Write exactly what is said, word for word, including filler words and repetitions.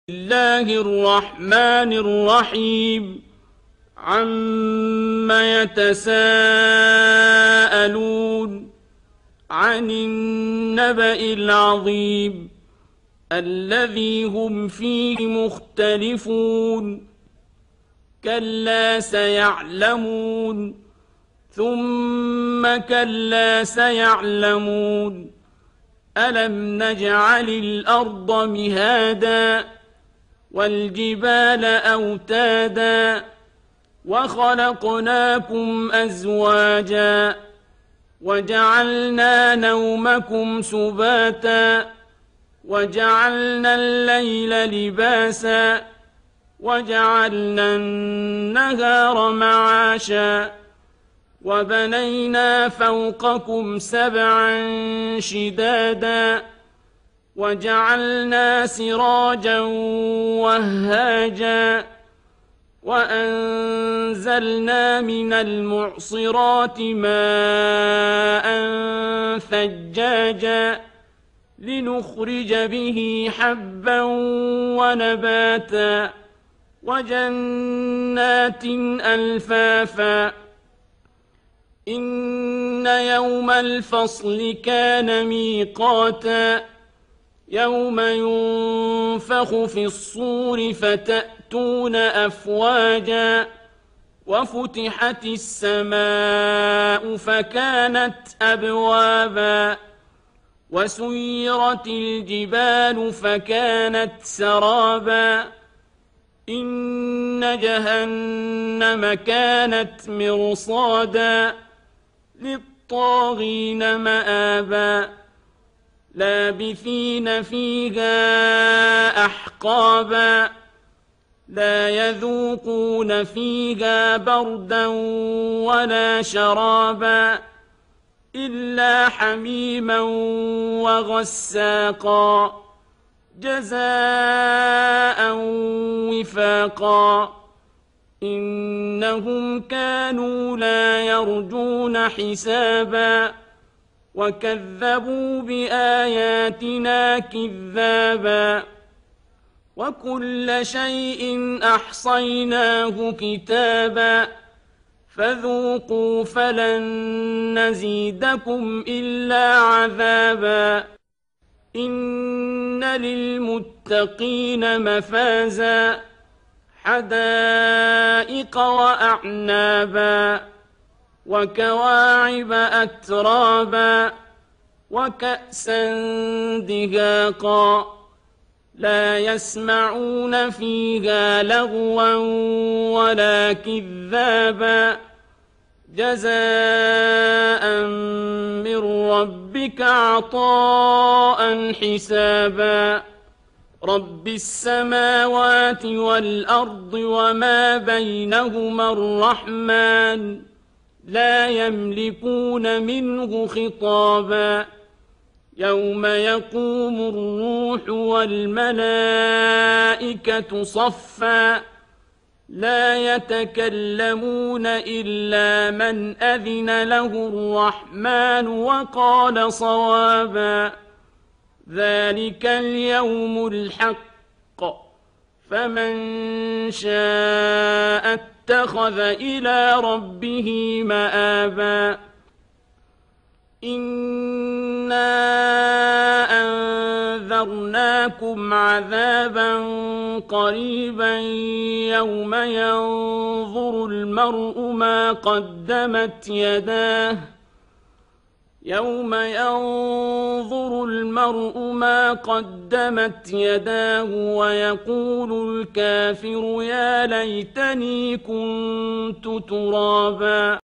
الله الرحمن الرحيم عم يتساءلون عن النبأ العظيم الذي هم فيه مختلفون كلا سيعلمون ثم كلا سيعلمون ألم نجعل الأرض مهادا والجبال أوتادا وخلقناكم أزواجا وجعلنا نومكم سباتا وجعلنا الليل لباسا وجعلنا النهار معاشا وبنينا فوقكم سبعا شدادا وجعلنا سراجا وهاجا وأنزلنا من المعصرات ماء ثجاجا لنخرج به حبا ونباتا وجنات ألفافا إن يوم الفصل كان ميقاتا يوم ينفخ في الصور فتأتون أفواجا وفتحت السماء فكانت أبوابا وسيرت الجبال فكانت سرابا إن جهنم كانت مرصادا للطاغين مآبا لابثين فيها أحقابا لا يذوقون فيها بردا ولا شرابا إلا حميما وغساقا جزاء وفاقا إنهم كانوا لا يرجون حسابا وكذبوا بآياتنا كذابا وكل شيء أحصيناه كتابا فذوقوا فلن نزيدكم إلا عذابا إن للمتقين مفازا حدائق وأعنابا وكواعب أترابا وكأسا دهاقا لا يسمعون فيها لغوا ولا كذابا جزاء من ربك عطاء حسابا رب السماوات والأرض وما بينهما الرحمن لا يملكون منه خطابا يوم يقوم الروح والملائكة صفا لا يتكلمون إلا من أذن له الرحمن وقال صوابا ذلك اليوم الحق فمن شاء اتخذ إلى ربه مآبا إنا أنذرناكم عذابا قريبا يوم ينظر المرء ما قدمت يداه يوم ينظر المرء ما قدمت يداه ويقول الكافر يا ليتني كنت ترابا